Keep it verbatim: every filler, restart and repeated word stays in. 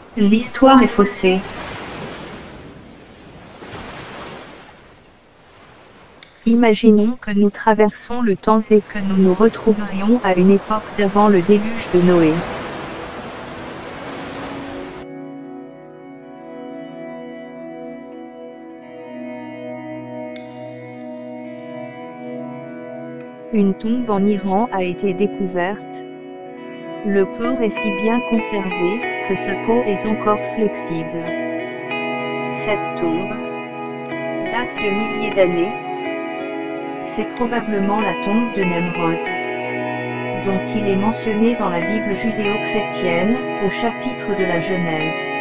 L'histoire est faussée. Imaginons que nous traversons le temps et que nous nous retrouverions à une époque d'avant le déluge de Noé. Une tombe en Iran a été découverte. Le corps est si bien conservé que sa peau est encore flexible. Cette tombe date de milliers d'années. C'est probablement la tombe de Nemrod, dont il est mentionné dans la Bible judéo-chrétienne, au chapitre de la Genèse.